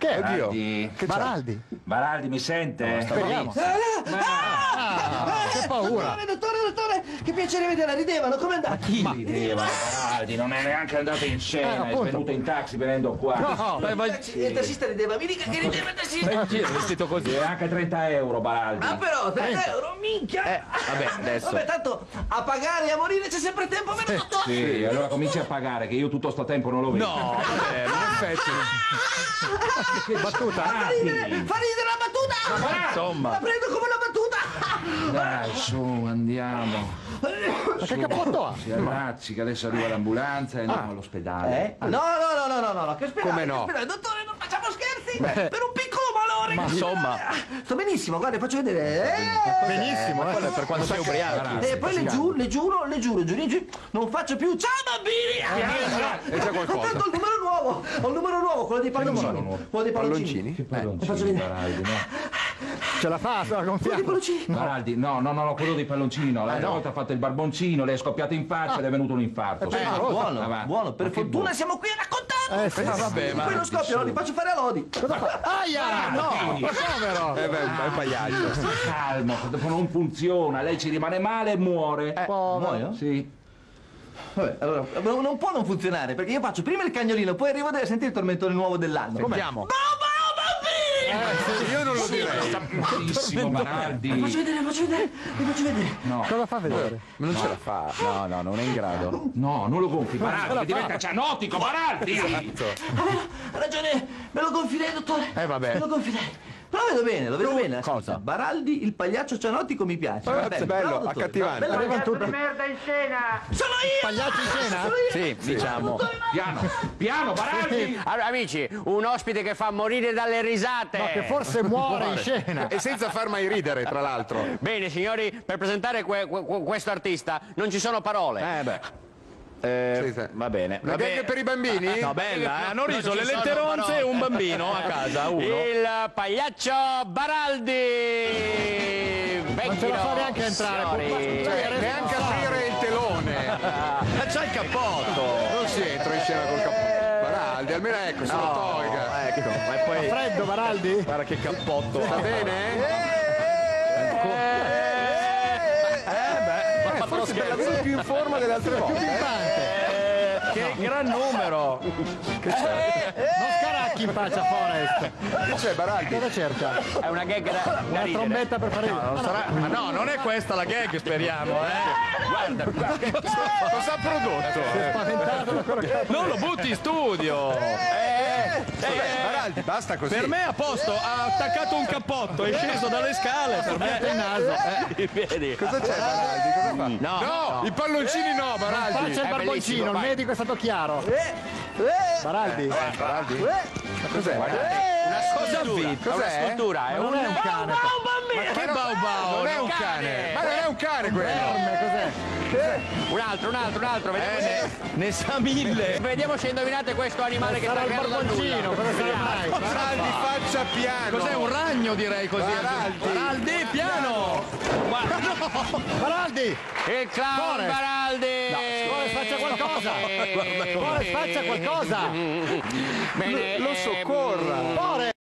Che è? Baraldi. Baraldi. Baraldi, mi sente? Speriamo. Che paura. Dottore, che piacere vederla, ridevano, come andate? Chi rideva? Baraldi, non è neanche andato in scena, è appunto. venuto in taxi venendo qua. No, Il tassista rideva, mi dica che rideva il tassista. Vestito così. E anche 30 euro, Baraldi. Ah però, 30 euro, minchia! Vabbè, adesso. Vabbè, tanto a pagare e a morire c'è sempre tempo, vero dottore? Sì, allora cominci a pagare, che io tutto sto tempo non lo vedo. No, vabbè, in effetti. Che battuta! Fa ridere la battuta! Insomma. La prendo come una battuta! Dai, su, andiamo. Ma che cappotto ha? Si allacci, che adesso arriva l'ambulanza e andiamo all'ospedale. No, che ospedale, Come no? che ospedale. Dottore, non facciamo scherzi! Per un piccolo malore! Ma insomma. Sto benissimo, guarda, faccio vedere. Benissimo, Quello è per quando sei ubriaco. E poi le giuro, non faccio più. Ciao bambini! E c'è Ho qualcosa. il numero nuovo! Ho il numero nuovo, quello dei palloncini. Quello dei palloncini. Che Faccio palloncini, vedere. Baraldi, no? Ce la fa, sta Quello dei gonfiando. palloncini. Baraldi, no, quello dei palloncini no. L'altra volta ha fatto il barboncino, le è scoppiato in faccia ed è venuto un infarto. Sì. Buono, Avanti. buono. Per Ma che fortuna buono. siamo qui a raccontare. Sì. Vabbè, ma. Poi non scoppiano, li faccio fare a Lodi. Aia, no, ma povero. Beh, è un pagliaccio. Calmo, dopo non funziona, lei ci rimane male e muore. Muoio? Sì. Vabbè, allora, non può non funzionare, perché io faccio prima il cagnolino, poi arrivo a sentire il tormentone nuovo dell'anno. Sentiamo. Bambini! Io non lo direi. Benissimo, Baraldi. Vi faccio vedere. No, Cosa fa vedere? Ma non ce la fa. No, non è in grado. no, non lo gonfi, Baraldi, che diventa cianotico, Baraldi. Ha ragione, me lo gonfirei, dottore. Vabbè. Me lo gonfirei. Però lo vedo bene. Cosa? Baraldi, il pagliaccio cianotico mi piace. Va bene, bello, bravo, dottore. accattivante. Bella Arrivano ragazza. tutti. Sono io! Pagliacci in scena? Sono io! Sì, diciamo. Piano, Baraldi. Allora, amici, un ospite che fa morire dalle risate. Che forse muore in scena. E senza far mai ridere, tra l'altro. Bene, signori, per presentare questo artista non ci sono parole. Sì, sì. Va bene. La gag per i bambini? No, bella, Hanno riso non le ci sono letteronze parole. e un bambino a casa, uno. Il pagliaccio Baraldi. Non ce la fa neanche a entrare. Neanche aprire il telone. Ma c'ha il cappotto. Non si entra in scena col cappotto. Baraldi, almeno ecco, se lo tolga. Ecco, e poi Freddo, Baraldi? guarda che cappotto. Va bene? Forse per la vedo più in forma delle altre volte. Che gran numero. Non scaracchi in faccia, Forest. Che c'è, Baraldi? Cosa cerca? È una gag da Una ridere. trombetta per fare Non sarà... Ma no, non è questa la gag, speriamo, Guarda, Cosa ha prodotto? spaventato da quello che Non lo butti in studio. Vabbè, Baraldi, basta così. Per me a posto, ha attaccato un cappotto, è sceso dalle scale, per me. il naso. Vedi? Cosa c'è, Baraldi? Cosa fa? No, I palloncini no, Baraldi. Faccia il bellissimo, barboncino, il vai. medico è stato chiaro. Baraldi? Baraldi? Cos'è? una scultura. Cos'è? È una scultura, è Non è un cane. che bau bau. Non è un cane. Ma non è un cane quello. Enorme, cos'è? un altro. Ne sa mille. Vediamo se indovinate questo animale che Sarà sta il creando dal barboncino, nulla. cosa sarà mai? Baraldi, faccia piano. Cos'è un ragno direi così? Baraldi. Baraldi, piano. Guarda. Baraldi! Il clown Forest. Baraldi. Forest, faccia qualcosa. Forest, faccia qualcosa. Bene, Lo soccorra. Forest!